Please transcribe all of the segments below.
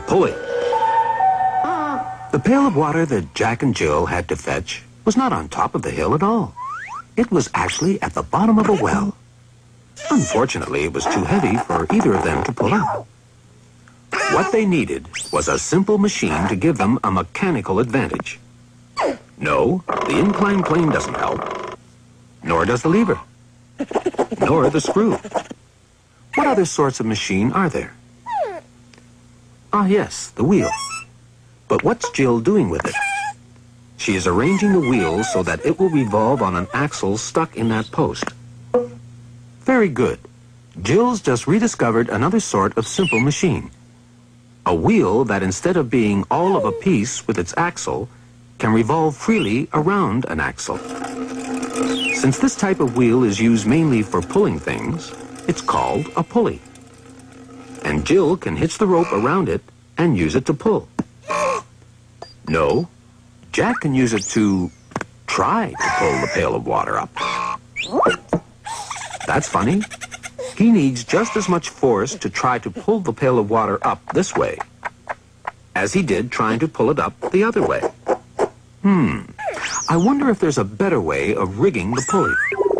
pulley. The pail of water that Jack and Jill had to fetch was not on top of the hill at all. It was actually at the bottom of a well. Unfortunately, it was too heavy for either of them to pull up. What they needed was a simple machine to give them a mechanical advantage. No, the inclined plane doesn't help. Nor does the lever. Nor the screw. What other sorts of machine are there? Ah, yes, the wheel. But what's Jill doing with it? She is arranging the wheel so that it will revolve on an axle stuck in that post. Very good. Jill's just rediscovered another sort of simple machine. A wheel that instead of being all of a piece with its axle, can revolve freely around an axle. Since this type of wheel is used mainly for pulling things, it's called a pulley. And Jill can hitch the rope around it and use it to pull. No, Jack can use it to try to pull the pail of water up. That's funny. He needs just as much force to try to pull the pail of water up this way as he did trying to pull it up the other way. I wonder if there's a better way of rigging the pulley.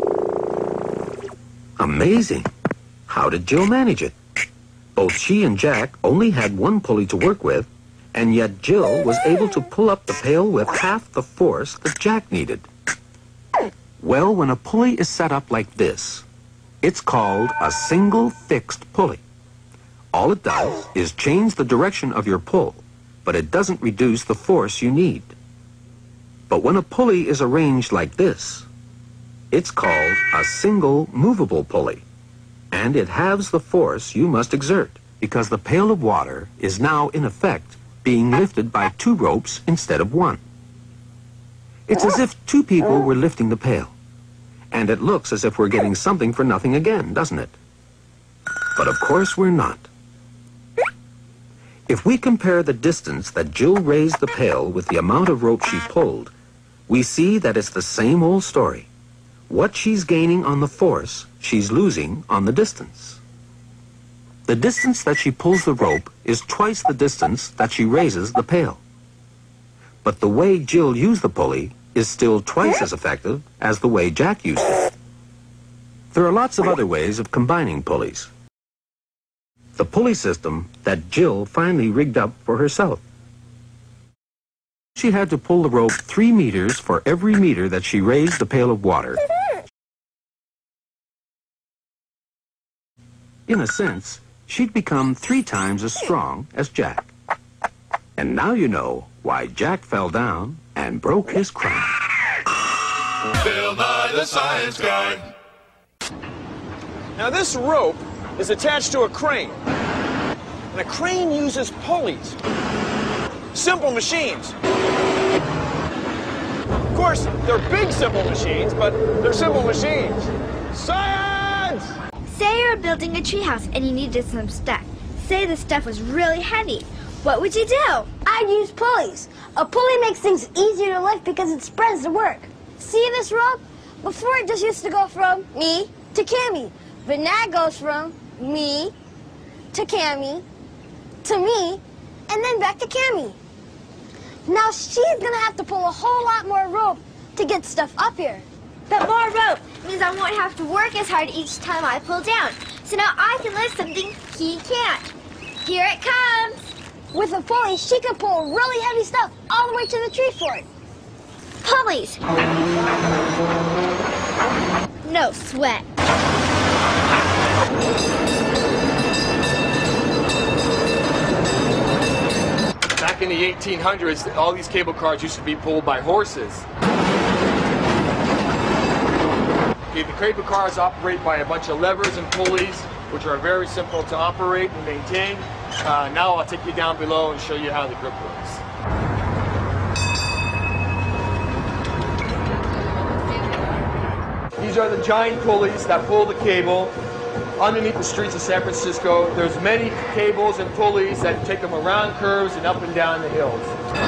Amazing. How did Jill manage it? Both she and Jack only had one pulley to work with, and yet Jill was able to pull up the pail with half the force that Jack needed. Well, when a pulley is set up like this, it's called a single fixed pulley. All it does is change the direction of your pull, but it doesn't reduce the force you need. But when a pulley is arranged like this, it's called a single movable pulley, and it halves the force you must exert, because the pail of water is now, in effect, being lifted by two ropes instead of one. It's as if two people were lifting the pail, and it looks as if we're getting something for nothing again, doesn't it? But of course we're not. If we compare the distance that Jill raised the pail with the amount of rope she pulled, we see that it's the same old story. What she's gaining on the force, she's losing on the distance. The distance that she pulls the rope is twice the distance that she raises the pail. But the way Jill used the pulley is still twice as effective as the way Jack used it. There are lots of other ways of combining pulleys. The pulley system that Jill finally rigged up for herself. She had to pull the rope 3 meters for every meter that she raised the pail of water. In a sense, she'd become 3 times as strong as Jack. And now you know why Jack fell down and broke his crown. Bill Nye the Science Guy. Now this rope is attached to a crane. And a crane uses pulleys. Simple machines. Of course, they're big simple machines, but they're simple machines. Science! Say you're building a treehouse and you needed some stuff. Say the stuff was really heavy. What would you do? I'd use pulleys. A pulley makes things easier to lift because it spreads the work. See this rope? Before it just used to go from me to Cammy. But now it goes from me to Cammy to me and then back to Cammy. Now she's gonna have to pull a whole lot more rope to get stuff up here. But more rope means I won't have to work as hard each time I pull down. So now I can lift something he can't. Here it comes. With a pulley, she can pull really heavy stuff all the way to the tree fort. Pulleys. No sweat. Back in the 1800s, all these cable cars used to be pulled by horses. Okay, the cable cars operate by a bunch of levers and pulleys, which are very simple to operate and maintain. Now I'll take you down below and show you how the grip works. These are the giant pulleys that pull the cable underneath the streets of San Francisco. There's many cables and pulleys that take them around curves and up and down the hills.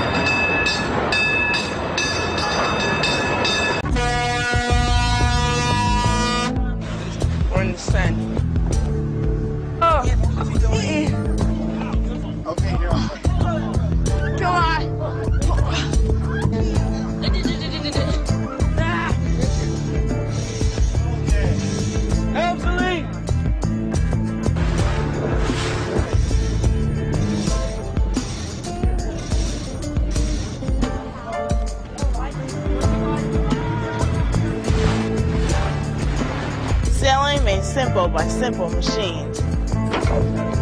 We're in the sun. Oh. Okay, Simple by Simple Machines.